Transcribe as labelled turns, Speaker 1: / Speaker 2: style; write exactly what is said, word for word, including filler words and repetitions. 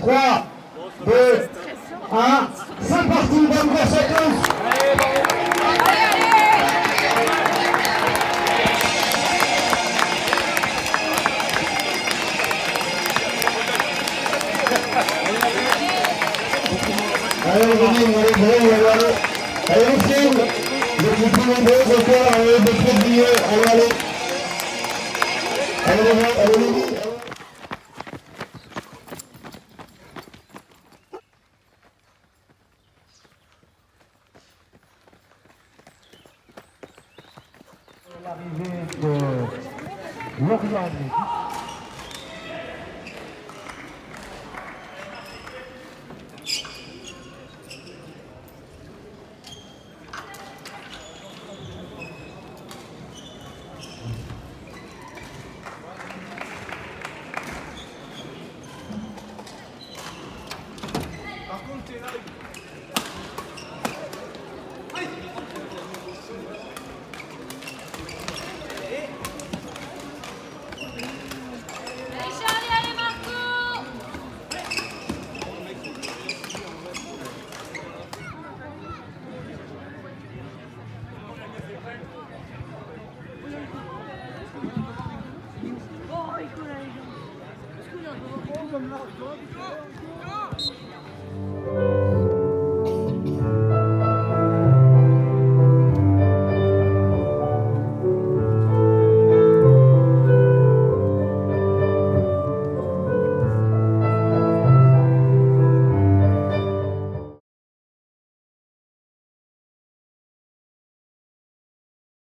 Speaker 1: trois, deux, un, c'est parti, bonne course à tous. Allez, venez, allez, allez, allez, allez, les filles, les plus plus nombreuses encore, allez, de pied de billets, allez, allez, allez, allez, allez, allez. L'arrivée de Lorient.
Speaker 2: Par contre, t'es là. Come là,